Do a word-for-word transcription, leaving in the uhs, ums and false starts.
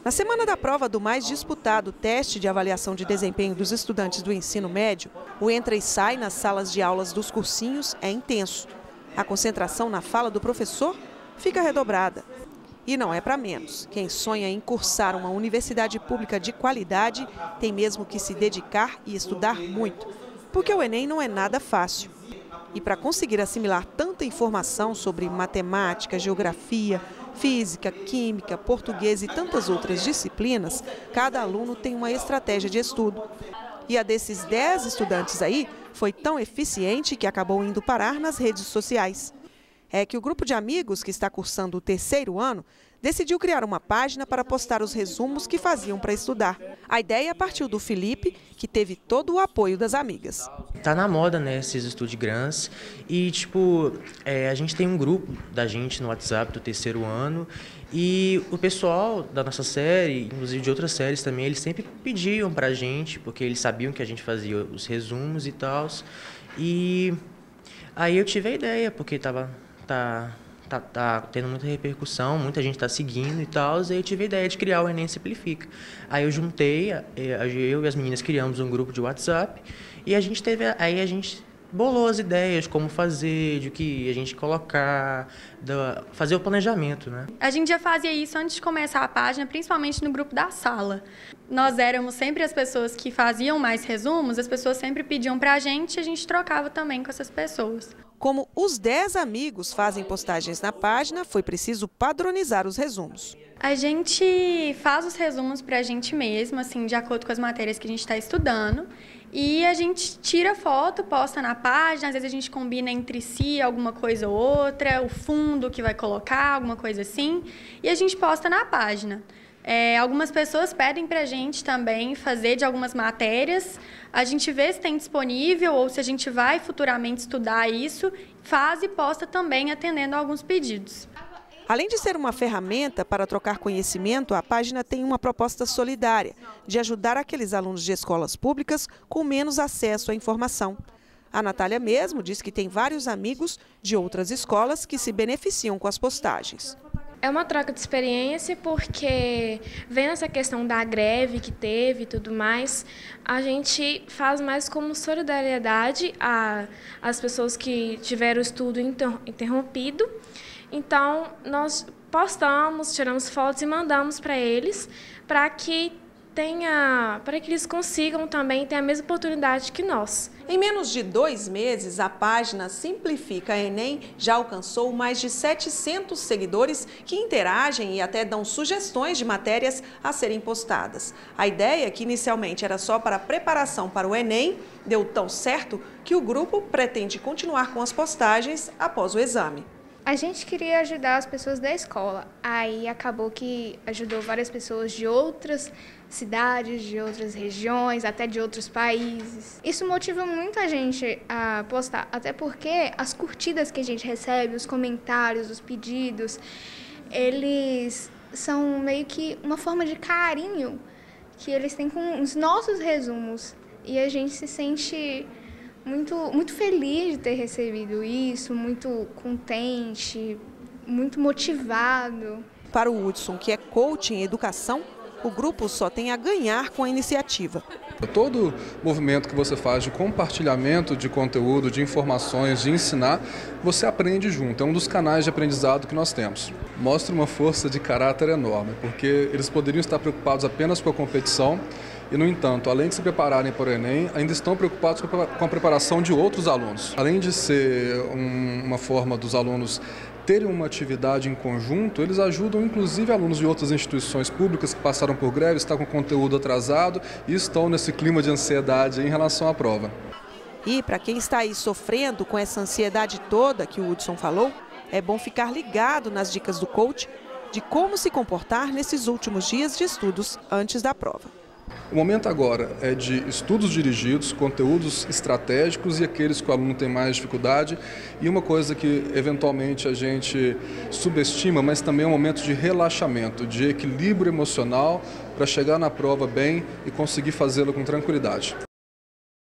Na semana da prova do mais disputado teste de avaliação de desempenho dos estudantes do ensino médio, o entra e sai nas salas de aulas dos cursinhos é intenso. A concentração na fala do professor fica redobrada. E não é para menos. Quem sonha em cursar uma universidade pública de qualidade tem mesmo que se dedicar e estudar muito, porque o Enem não é nada fácil. E para conseguir assimilar tanta informação sobre matemática, geografia, física, química, português e tantas outras disciplinas, cada aluno tem uma estratégia de estudo. E a desses dez estudantes aí foi tão eficiente que acabou indo parar nas redes sociais. É que o grupo de amigos que está cursando o terceiro ano decidiu criar uma página para postar os resumos que faziam para estudar. A ideia partiu do Felipe, que teve todo o apoio das amigas. Tá na moda, né, esses StudyGrants, e tipo, é, a gente tem um grupo da gente no WhatsApp do terceiro ano, e o pessoal da nossa série, inclusive de outras séries também, eles sempre pediam pra gente, porque eles sabiam que a gente fazia os resumos e tal, e aí eu tive a ideia, porque tava... Tá, tá, tá tendo muita repercussão, muita gente está seguindo e tal, e eu tive a ideia de criar o Enem Simplifica. Aí eu juntei, eu e as meninas criamos um grupo de WhatsApp, e a gente teve, aí a gente bolou as ideias de como fazer, de que a gente colocar, da, fazer o planejamento, né? A gente já fazia isso antes de começar a página, principalmente no grupo da sala. Nós éramos sempre as pessoas que faziam mais resumos, as pessoas sempre pediam pra gente e a gente trocava também com essas pessoas. Como os dez amigos fazem postagens na página, foi preciso padronizar os resumos. A gente faz os resumos para a gente mesmo, assim, de acordo com as matérias que a gente está estudando. E a gente tira foto, posta na página, às vezes a gente combina entre si alguma coisa ou outra, o fundo que vai colocar, alguma coisa assim, e a gente posta na página. É, algumas pessoas pedem para a gente também fazer de algumas matérias, a gente vê se tem disponível ou se a gente vai futuramente estudar isso, faz e posta também atendendo a alguns pedidos. Além de ser uma ferramenta para trocar conhecimento, a página tem uma proposta solidária de ajudar aqueles alunos de escolas públicas com menos acesso à informação. A Natália mesmo diz que tem vários amigos de outras escolas que se beneficiam com as postagens. É uma troca de experiência porque, vendo essa questão da greve que teve e tudo mais, a gente faz mais como solidariedade às pessoas que tiveram o estudo interrompido. Então, nós postamos, tiramos fotos e mandamos para eles, para que tenha, para que eles consigam também ter a mesma oportunidade que nós. Em menos de dois meses, a página Simplifica Enem já alcançou mais de setecentos seguidores que interagem e até dão sugestões de matérias a serem postadas. A ideia, que inicialmente era só para a preparação para o Enem, deu tão certo que o grupo pretende continuar com as postagens após o exame. A gente queria ajudar as pessoas da escola, aí acabou que ajudou várias pessoas de outras cidades, de outras regiões, até de outros países. Isso motiva muito a gente a postar, até porque as curtidas que a gente recebe, os comentários, os pedidos, eles são meio que uma forma de carinho que eles têm com os nossos resumos e a gente se sente Muito, muito feliz de ter recebido isso, muito contente, muito motivado. Para o Hudson, que é coach em educação, o grupo só tem a ganhar com a iniciativa. Todo movimento que você faz de compartilhamento de conteúdo, de informações, de ensinar, você aprende junto. É um dos canais de aprendizado que nós temos. Mostra uma força de caráter enorme, porque eles poderiam estar preocupados apenas com a competição, e, no entanto, além de se prepararem para o Enem, ainda estão preocupados com a preparação de outros alunos. Além de ser um, uma forma dos alunos terem uma atividade em conjunto, eles ajudam inclusive alunos de outras instituições públicas que passaram por greve, estão com conteúdo atrasado e estão nesse clima de ansiedade em relação à prova. E para quem está aí sofrendo com essa ansiedade toda que o Hudson falou, é bom ficar ligado nas dicas do coach de como se comportar nesses últimos dias de estudos antes da prova. O momento agora é de estudos dirigidos, conteúdos estratégicos e aqueles que o aluno tem mais dificuldade. E uma coisa que eventualmente a gente subestima, mas também é um momento de relaxamento, de equilíbrio emocional para chegar na prova bem e conseguir fazê-lo com tranquilidade.